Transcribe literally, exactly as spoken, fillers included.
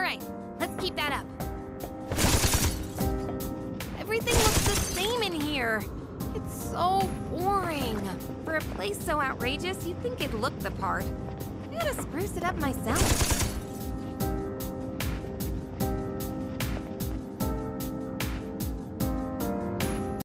right, let's keep that up. Everything looks the same in here. It's so boring. For a place so outrageous, you'd think it'd look the part. I gotta spruce it up myself.